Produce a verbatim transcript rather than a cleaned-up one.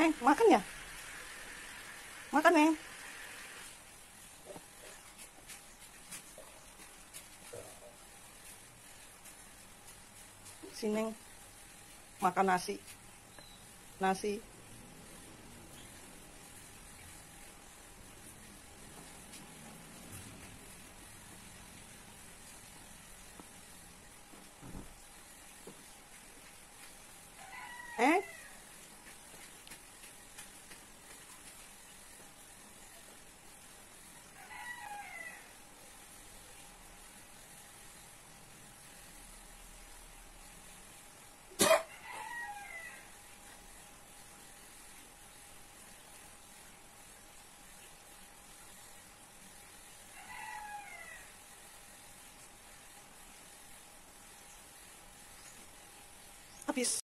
Neng, makan ya? Makan, Neng. Si Neng makan nasi. Nasi. Eh? Habis.